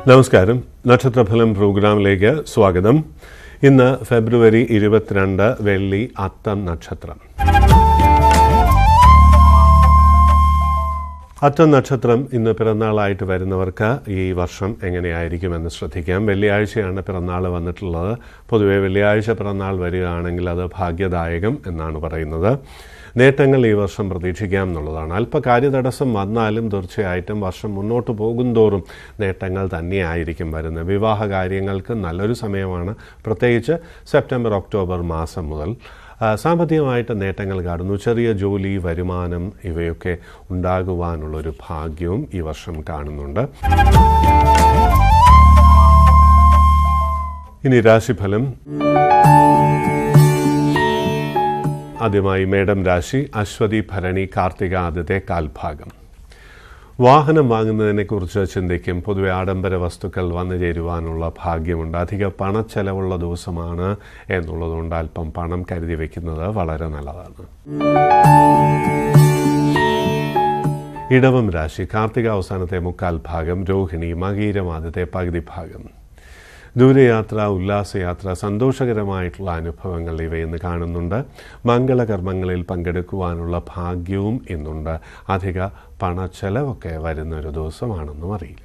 നമസ്കാരം. നക്ഷത്രഫലം പ്രോഗ്രാമിലേക്ക് സ്വാഗതം. ഇന്ന് ഫെബ്രുവരി 22 വെള്ളി, അത്തം നക്ഷത്രം. അത്തം നക്ഷത്രം ഇന്ന് പിറന്നാളായിട്ട് വരുന്നവർക്ക് ഈ വർഷം എങ്ങനെയായിരിക്കുമെന്ന് ശ്രദ്ധിക്കാം. വെള്ളിയാഴ്ചയാണ് പിറന്നാൾ വന്നിട്ടുള്ളത്. പൊതുവെ വെള്ളിയാഴ്ച പിറന്നാൾ വരികയാണെങ്കിൽ അത് ഭാഗ്യദായകം എന്നാണ് പറയുന്നത്. നേട്ടങ്ങൾ ഈ വർഷം പ്രതീക്ഷിക്കാം എന്നുള്ളതാണ്. അല്പ കാര്യതടസ്സം വന്നാലും തീർച്ചയായിട്ടും വർഷം മുന്നോട്ട് പോകുന്തോറും നേട്ടങ്ങൾ തന്നെയായിരിക്കും വരുന്നത്. വിവാഹ കാര്യങ്ങൾക്ക് നല്ലൊരു സമയമാണ്, പ്രത്യേകിച്ച് സെപ്റ്റംബർ ഒക്ടോബർ മാസം മുതൽ. സാമ്പത്തികമായിട്ട് നേട്ടങ്ങൾ കാണുന്നു. ചെറിയ ജോലി, വരുമാനം ഇവയൊക്കെ ഉണ്ടാകുവാനുള്ളൊരു ഭാഗ്യവും ഈ വർഷം കാണുന്നുണ്ട്. ഇനി രാശിഫലം. ആദ്യമായി മേടം രാശി. അശ്വതി, ഭരണി, കാർത്തിക ആദ്യത്തെ കാൽഭാഗം. വാഹനം വാങ്ങുന്നതിനെക്കുറിച്ച് ചിന്തിക്കും. പൊതുവെ ആഡംബര വസ്തുക്കൾ വന്നു ചേരുവാനുള്ള ഭാഗ്യമുണ്ട്. അധിക പണച്ചെലവുള്ള ദിവസമാണ് എന്നുള്ളതുകൊണ്ട് അല്പം പണം കരുതി വയ്ക്കുന്നത് വളരെ നല്ലതാണ്. ഇടവം രാശി. കാർത്തിക അവസാനത്തെ മുക്കാൽ ഭാഗം, രോഹിണി, മകീരം ആദ്യത്തെ പകുതി ഭാഗം. ദൂരയാത്ര, ഉല്ലാസയാത്ര, സന്തോഷകരമായിട്ടുള്ള അനുഭവങ്ങൾ ഇവയിന്ന് കാണുന്നുണ്ട്. മംഗളകർമ്മങ്ങളിൽ പങ്കെടുക്കുവാനുള്ള ഭാഗ്യവും ഇന്നുണ്ട്. അധിക പണച്ചെലവൊക്കെ വരുന്നൊരു ദിവസമാണെന്നും അറിയില്ല.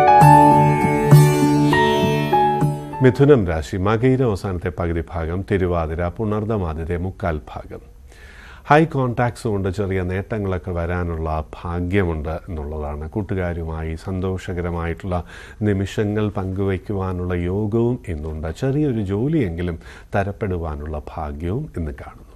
മിഥുനം രാശി. മകീരം അവസാനത്തെ പകുതി ഭാഗം, തിരുവാതിര, പുണർദം ആദ്യത്തെ മുക്കാൽ ഭാഗം. ഹൈ കോൺടാക്ട്സ് കൊണ്ട് ചെറിയ നേട്ടങ്ങളൊക്കെ വരാനുള്ള ഭാഗ്യമുണ്ട് എന്നുള്ളതാണ്. കൂട്ടുകാരുമായി സന്തോഷകരമായിട്ടുള്ള നിമിഷങ്ങൾ പങ്കുവയ്ക്കുവാനുള്ള യോഗവും ഇന്നുണ്ട്. ചെറിയൊരു ജോലിയെങ്കിലും തരപ്പെടുവാനുള്ള ഭാഗ്യവും ഇന്ന് കാണുന്നു.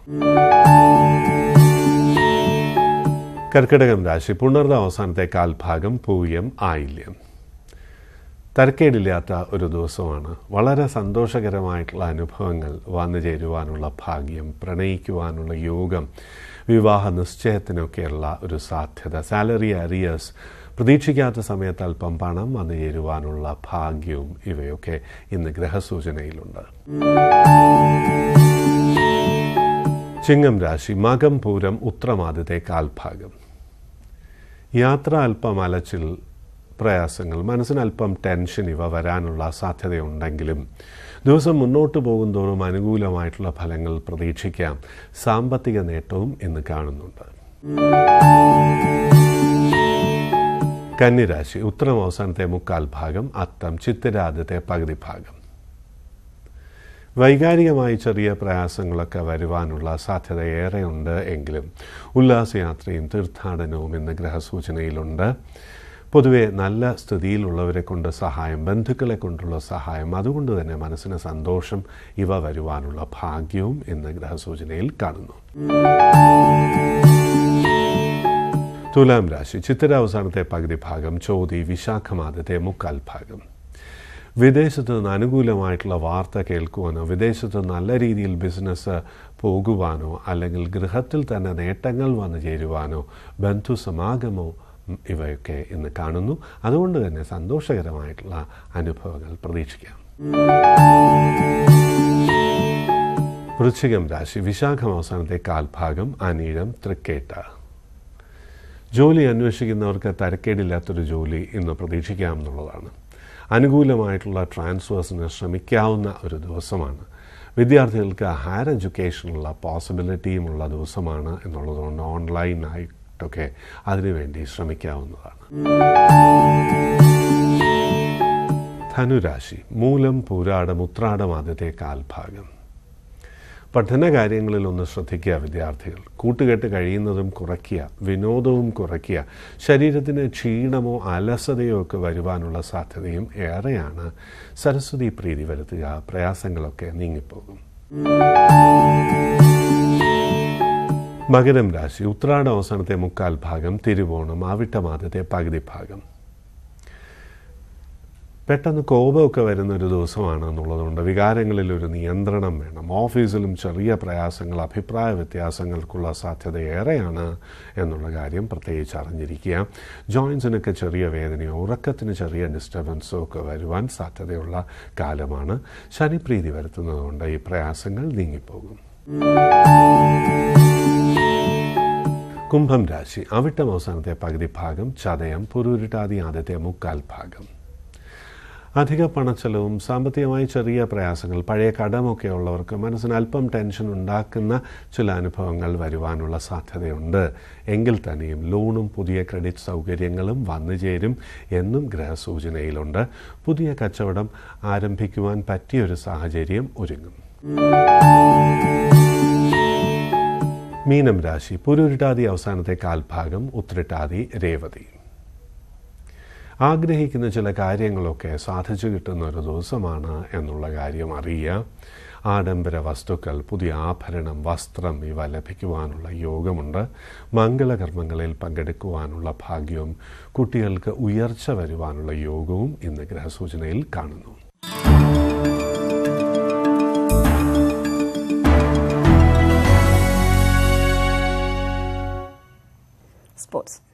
കർക്കിടകം രാശി. പുണർദം അവസാനത്തെ കാൽഭാഗം, പൂയം, ആയില്യം. തരക്കേടില്ലാത്ത ഒരു ദിവസമാണ്. വളരെ സന്തോഷകരമായിട്ടുള്ള അനുഭവങ്ങൾ വന്നു ചേരുവാനുള്ള ഭാഗ്യം, പ്രണയിക്കുവാനുള്ള യോഗം, വിവാഹ നിശ്ചയത്തിനൊക്കെയുള്ള ഒരു സാധ്യത, സാലറി അരിയേഴ്സ്, പ്രതീക്ഷിക്കാത്ത സമയത്ത് അല്പം പണം വന്നു ചേരുവാനുള്ള ഭാഗ്യവും ഇവയൊക്കെ ഇന്ന് ഗ്രഹസൂചനയിലുണ്ട്. ചിങ്ങം രാശി. മകം, പൂരം, ഉത്രമാദ്യത്തെ കാൽഭാഗം. യാത്ര അല്പം അലച്ചിൽ, പ്രയാസങ്ങൾ, മനസ്സിനല്പം ടെൻഷൻ ഇവ വരാനുള്ള സാധ്യതയുണ്ടെങ്കിലും ദിവസം മുന്നോട്ട് പോകുന്തോറും അനുകൂലമായിട്ടുള്ള ഫലങ്ങൾ പ്രതീക്ഷിക്കാം. സാമ്പത്തിക നേട്ടവും ഇന്ന് കാണുന്നുണ്ട്. കന്നിരാശി. ഉത്തരം അവസാനത്തെ മുക്കാൽ ഭാഗം, അത്തം, ചിത്തിര ആദ്യത്തെ പകുതി ഭാഗം. വൈകാരികമായി ചെറിയ പ്രയാസങ്ങളൊക്കെ വരുവാനുള്ള സാധ്യത ഏറെയുണ്ട് എങ്കിലും ഉല്ലാസയാത്രയും തീർത്ഥാടനവും ഇന്ന് ഗ്രഹസൂചനയിലുണ്ട്. പൊതുവെ നല്ല സ്ഥിതിയിലുള്ളവരെ കൊണ്ട് സഹായം, ബന്ധുക്കളെ കൊണ്ടുള്ള സഹായം, അതുകൊണ്ട് തന്നെ മനസ്സിന് സന്തോഷം ഇവ വരുവാനുള്ള ഭാഗ്യവും ഇന്ന് ഗ്രഹസൂചനയിൽ കാണുന്നു. തുലാം രാശി. ചിത്തിര അവസാനത്തെ പകുതി ഭാഗം, ചോതി, വിശാഖം ആദ്യത്തെ മുക്കാൽ ഭാഗം. വിദേശത്ത് നിന്ന് അനുകൂലമായിട്ടുള്ള വാർത്ത കേൾക്കുവാനോ, വിദേശത്ത് നല്ല രീതിയിൽ ബിസിനസ് പോകുവാനോ, അല്ലെങ്കിൽ ഗൃഹത്തിൽ തന്നെ നേട്ടങ്ങൾ വന്നു ചേരുവാനോ, ബന്ധുസമാഗമോ ഇവയൊക്കെ ഇന്ന് കാണുന്നു. അതുകൊണ്ട് തന്നെ സന്തോഷകരമായിട്ടുള്ള അനുഭവങ്ങൾ പ്രതീക്ഷിക്കാം. വൃശ്ചികം രാശി. വിശാഖം അവസാനത്തെ കാൽഭാഗം, അനീഴം, തൃക്കേട്ട. ജോലി അന്വേഷിക്കുന്നവർക്ക് തരക്കേടില്ലാത്തൊരു ജോലി ഇന്ന് പ്രതീക്ഷിക്കാം എന്നുള്ളതാണ്. അനുകൂലമായിട്ടുള്ള ട്രാൻസ്ഫേഴ്സിന് ശ്രമിക്കാവുന്ന ഒരു ദിവസമാണ്. വിദ്യാർത്ഥികൾക്ക് ഹയർ എഡ്യൂക്കേഷനുള്ള പോസിബിലിറ്റിയുമുള്ള ദിവസമാണ് എന്നുള്ളതുകൊണ്ട് ഓൺലൈനായി ഒക്കെ അതിനുവേണ്ടി ശ്രമിക്കാവുന്നതാണ്. ധനുരാശി. മൂലം, പൂരാടം, ഉത്രാടം ആദ്യത്തെ കാൽഭാഗം. പഠന കാര്യങ്ങളിൽ ഒന്ന് ശ്രദ്ധിക്കുക വിദ്യാർത്ഥികൾ. കൂട്ടുകെട്ട് കഴിയുന്നതും കുറയ്ക്കുക, വിനോദവും കുറയ്ക്കുക. ശരീരത്തിന് ക്ഷീണമോ അലസതയോ ഒക്കെ വരുവാനുള്ള സാധ്യതയും ഏറെയാണ്. സരസ്വതി പ്രീതി വരുത്തുക, പ്രയാസങ്ങളൊക്കെ നീങ്ങിപ്പോകും. മകരം രാശി. ഉത്രാടം അവസാനത്തെ മുക്കാൽ ഭാഗം, തിരുവോണം, ആവിട്ടം ആദ്യത്തെ പകുതി ഭാഗം. പെട്ടെന്ന് കോപമൊക്കെ വരുന്നൊരു ദിവസമാണ് എന്നുള്ളതുകൊണ്ട് വികാരങ്ങളിൽ ഒരു നിയന്ത്രണം വേണം. ഓഫീസിലും ചെറിയ പ്രയാസങ്ങൾ, അഭിപ്രായ വ്യത്യാസങ്ങൾക്കുള്ള സാധ്യത ഏറെയാണ് എന്നുള്ള കാര്യം പ്രത്യേകിച്ച് അറിഞ്ഞിരിക്കുക. ജോയിൻസിനൊക്കെ ചെറിയ വേദനയോ ഉറക്കത്തിന് ചെറിയ ഡിസ്റ്റർബൻസോ ഒക്കെ വരുവാൻ സാധ്യതയുള്ള കാലമാണ്. ശനിപ്രീതി വരുത്തുന്നതുകൊണ്ട് ഈ പ്രയാസങ്ങൾ നീങ്ങിപ്പോകും. കുംഭം രാശി. അവിട്ടം അവസാനത്തെ പകുതി ഭാഗം, ചതയം, പുരുരുട്ടാതി ആദ്യത്തെ മുക്കാൽ ഭാഗം. അധിക പണച്ചെലവും സാമ്പത്തികമായി ചെറിയ പ്രയാസങ്ങൾ, പഴയ കടമൊക്കെ ഉള്ളവർക്ക് മനസ്സിന് അല്പം ടെൻഷൻ ഉണ്ടാക്കുന്ന ചില അനുഭവങ്ങൾ വരുവാനുള്ള സാധ്യതയുണ്ട്. എങ്കിൽ തന്നെയും ലോണും പുതിയ ക്രെഡിറ്റ് സൗകര്യങ്ങളും വന്നു ചേരും എന്നും ഗ്രഹസൂചനയിലുണ്ട്. പുതിയ കച്ചവടം ആരംഭിക്കുവാൻ പറ്റിയൊരു സാഹചര്യം ഒരുങ്ങും. മീനം രാശി. പുരുരുട്ടാതി അവസാനത്തെ കാൽഭാഗം, ഉത്രട്ടാതി, രേവതി. ആഗ്രഹിക്കുന്ന ചില കാര്യങ്ങളൊക്കെ സാധിച്ചു കിട്ടുന്ന ഒരു ദിവസമാണ് എന്നുള്ള കാര്യം അറിയുക. ആഡംബര വസ്തുക്കൾ, പുതിയ ആഭരണം, വസ്ത്രം ഇവ ലഭിക്കുവാനുള്ള യോഗമുണ്ട്. മംഗളകർമ്മങ്ങളിൽ പങ്കെടുക്കുവാനുള്ള ഭാഗ്യവും കുട്ടികൾക്ക് ഉയർച്ച വരുവാനുള്ള യോഗവും ഇന്ന് ഗ്രഹസൂചനയിൽ കാണുന്നു. സ്പോർട്സ്.